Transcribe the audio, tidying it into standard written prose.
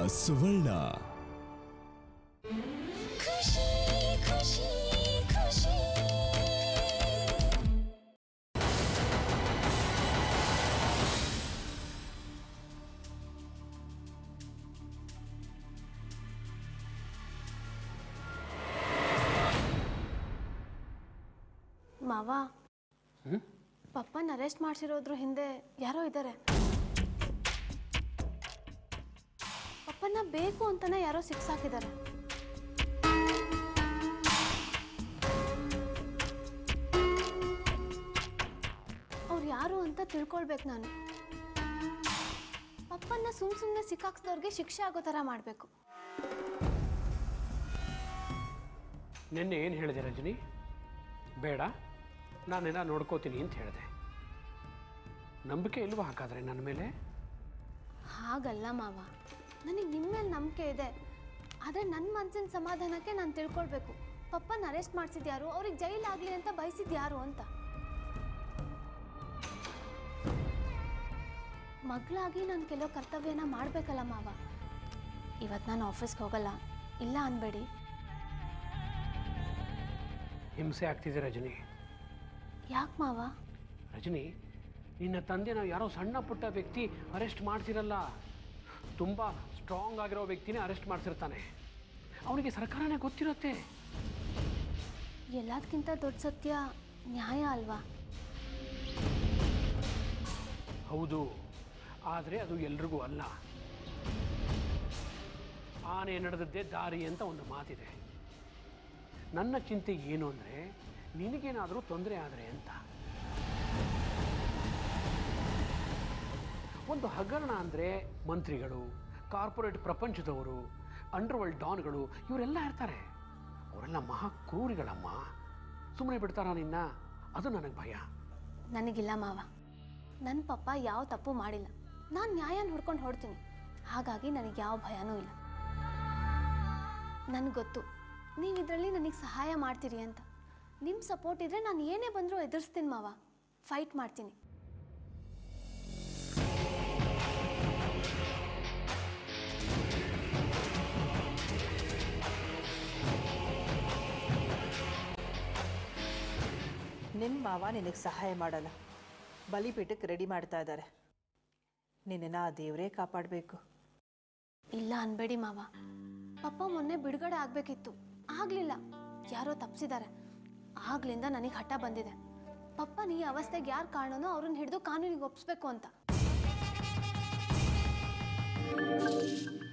ಸುವರ್ಣ. ಖುಷಿ ಖುಷಿ ಖುಷಿ. ಮಾವ, ಪಪ್ಪನ ಅರೆಸ್ಟ್ ಮಾಡಿಸಿರೋದ್ರ ಹಿಂದೆ ಯಾರೋ ಇದ್ದಾರೆ. ಪಪ್ಪನ ಬೇಕು ಅಂತಾನೆ ಯಾರೋ ಸಿಕ್ಸಾಕಿದ್ದಾರೆ. ಅವ್ರು ಯಾರು ಅಂತ ತಿಳ್ಕೊಳ್ಬೇಕು ನಾನು. ಪಪ್ಪನ್ನ ಸುಮ್ಮನೆ ಸಿಕ್ಕಾಕ್ಸಿದವ್ರಿಗೆ ಶಿಕ್ಷೆ ಆಗೋ ಥರ ಮಾಡಬೇಕು. ನಿನ್ನೆ ಏನು ಹೇಳಿದೆ ರಂಜನಿ? ಬೇಡ, ನಾನೇನ ನೋಡ್ಕೋತೀನಿ ಅಂತ ಹೇಳಿದೆ. ನಂಬಿಕೆ ಇಲ್ವಾ ಹಾಗಾದ್ರೆ ನನ್ನ ಮೇಲೆ? ಹಾಗಲ್ಲ ಮಾವ, ನನಗೆ ನಿಮ್ಮ ಮೇಲೆ ನಂಬಿಕೆ ಇದೆ. ಆದರೆ ನನ್ನ ಮನಸ್ಸಿನ ಸಮಾಧಾನಕ್ಕೆ ನಾನು ತಿಳ್ಕೊಳ್ಬೇಕು, ಪಪ್ಪನ ಅರೆಸ್ಟ್ ಮಾಡಿಸಿದ್ಯಾರು, ಅವ್ರಿಗೆ ಜೈಲಾಗಲಿ ಅಂತ ಬಯಸಿದ್ಯಾರು ಅಂತ. ಮಗಳಾಗಿ ನಾನು ಕೆಲವು ಕರ್ತವ್ಯನ ಮಾಡಬೇಕಲ್ಲ ಮಾವ. ಇವತ್ತು ನಾನು ಆಫೀಸ್ಗೆ ಹೋಗಲ್ಲ, ಇಲ್ಲ ಅನ್ಬೇಡಿ. ಹಿಂಸೆ ಆಗ್ತಿದೆ ರಜನಿ. ಯಾಕೆ ಮಾವ? ರಜನಿ, ನಿನ್ನ ತಂದೆ ನಾವು ಯಾರೋ ಸಣ್ಣ ಪುಟ್ಟ ವ್ಯಕ್ತಿ ಅರೆಸ್ಟ್ ಮಾಡ್ತಿರಲ್ಲ, ತುಂಬ ಸ್ಟ್ರಾಂಗ್ ಆಗಿರೋ ವ್ಯಕ್ತಿನೇ ಅರೆಸ್ಟ್ ಮಾಡ್ತಿರ್ತಾನೆ. ಅವನಿಗೆ ಸರ್ಕಾರನೇ ಗೊತ್ತಿರುತ್ತೆ. ಎಲ್ಲದಕ್ಕಿಂತ ದೊಡ್ಡ ಸತ್ಯ ನ್ಯಾಯ ಅಲ್ವಾ? ಹೌದು, ಆದರೆ ಅದು ಎಲ್ರಿಗೂ ಅಲ್ಲ. ಆನೆ ನಡೆದದ್ದೇ ದಾರಿ ಅಂತ ಒಂದು ಮಾತಿದೆ. ನನ್ನ ಚಿಂತೆ ಏನು ಅಂದರೆ ನಿನಗೇನಾದರೂ ತೊಂದರೆ ಆದರೆ ಅಂತ. ಒಂದು ಹಗರಣ ಅಂದರೆ ಮಂತ್ರಿಗಳು, ಕಾರ್ಪೊರೇಟ್ ಪ್ರಪಂಚದವರು, ಅಂಡರ್ವರ್ಲ್ಡ್ ಡಾನ್ಗಳು ಇವರೆಲ್ಲ ಇರ್ತಾರೆ. ಅವರೆಲ್ಲ ಮಹಾಕ್ರೂರಿಗಳಮ್ಮ. ಸುಮ್ಮನೆ ಬಿಡ್ತಾರ ನಿನ್ನ? ಅದು ನನಗೆ ಭಯ. ನನಗಿಲ್ಲ ಮಾವ, ನನ್ನ ಪಪ್ಪ ಯಾವ ತಪ್ಪು ಮಾಡಿಲ್ಲ. ನಾನು ನ್ಯಾಯನ ಹುಡ್ಕೊಂಡು ಹೊಡ್ತೀನಿ. ಹಾಗಾಗಿ ನನಗೆ ಯಾವ ಭಯನೂ ಇಲ್ಲ. ನನಗೆ ಗೊತ್ತು ನೀವಿದ್ರಲ್ಲಿ ನನಗೆ ಸಹಾಯ ಮಾಡ್ತೀರಿ ಅಂತ. ನಿಮ್ಮ ಸಪೋರ್ಟ್ ಇದ್ದರೆ ನಾನು ಏನೇ ಬಂದರೂ ಎದುರಿಸ್ತೀನಿ ಮಾವ, ಫೈಟ್ ಮಾಡ್ತೀನಿ. ನಿಮ್ಮ ಮಾವ ನಿನಗೆ ಸಹಾಯ ಮಾಡಲ್ಲ, ಬಲಿಪೀಠಕ್ಕೆ ರೆಡಿ ಮಾಡ್ತಾ ಇದ್ದಾರೆ. ನಿನ್ನನ್ನು ಆ ದೇವರೇ ಕಾಪಾಡಬೇಕು. ಇಲ್ಲ ಅನ್ಬೇಡಿ ಮಾವ, ಪಪ್ಪ ಮೊನ್ನೆ ಬಿಡುಗಡೆ ಆಗಬೇಕಿತ್ತು, ಆಗಲಿಲ್ಲ. ಯಾರೋ ತಪ್ಪಿಸಿದ್ದಾರೆ. ಆಗ್ಲಿಂದ ನನಗೆ ಹಠ ಬಂದಿದೆ, ಪಪ್ಪನ ಈ ಅವಸ್ಥೆಗೆ ಯಾರು ಕಾರಣನೋ ಅವ್ರನ್ನ ಹಿಡಿದು ಕಾನೂನಿಗೆ ಒಪ್ಪಿಸ್ಬೇಕು ಅಂತ.